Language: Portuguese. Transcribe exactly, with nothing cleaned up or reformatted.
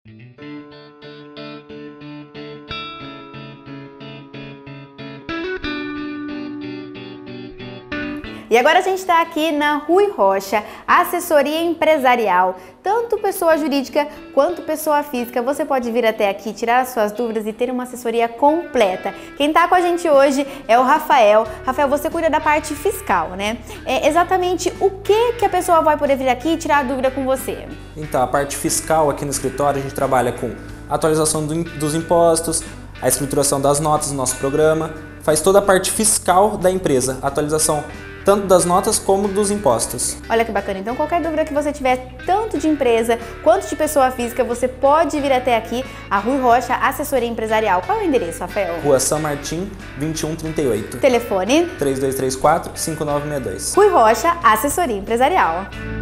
E agora a gente está aqui na Rui Rocha, assessoria empresarial. Tanto pessoa jurídica quanto pessoa física, você pode vir até aqui, tirar as suas dúvidas e ter uma assessoria completa. Quem está com a gente hoje é o Rafael. Rafael, você cuida da parte fiscal, né? É exatamente o que, que a pessoa vai poder vir aqui e tirar a dúvida com você? Então, a parte fiscal aqui no escritório, a gente trabalha com atualização do, dos impostos, a escrituração das notas do nosso programa, faz toda a parte fiscal da empresa, atualização tanto das notas como dos impostos. Olha que bacana, então qualquer dúvida que você tiver, tanto de empresa quanto de pessoa física, você pode vir até aqui, a Rui Rocha, assessoria empresarial. Qual é o endereço, Rafael? Rua São Martim, vinte e um trinta e oito. Telefone? três dois três quatro, cinco nove seis dois. Rui Rocha, assessoria empresarial.